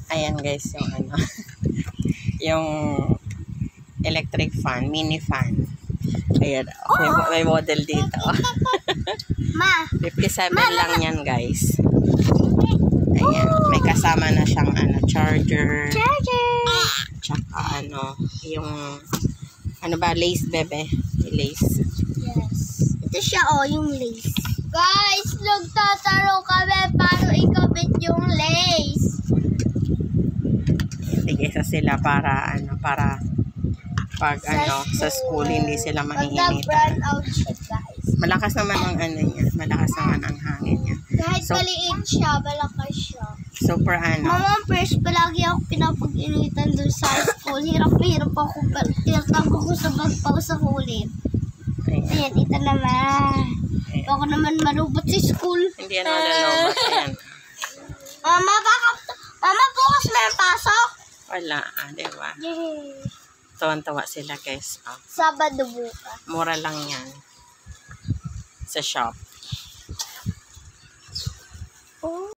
Ayan guys, yung ano, yung electric fan, mini fan. Ayan, may model dito. Ma! 57 lang yan guys. Ayan, may kasama na siyang ano, charger. Tsaka ano, yung, ano ba, lace bebe. Lace. Yes. Ito siya yung lace. Guys, nagtataro kami paano ikabit yung lace. Tigisa sila para ano, para pag ano, sa school hindi sila Pag-brown maiinitan. out siya, guys. Malakas naman ang ano niya, malakas naman ang hangin niya. Kahit So, maliit siya, malakas siya. super ano, Mama, first palagi ako pinapag-initan doon sa school. Hirap ako. Tinatago ko sa bag pa sa kulit. ayan, Ayan, ito naman. ayan. Ako naman marubot sa school. Hindi yan malalobat. Ayan. Mama, bukas may pasok. Wala, diba? Yay. Tawan-tawa sila guys. Oh, Sabado bukas. mura lang yan. Sa shop. Oh.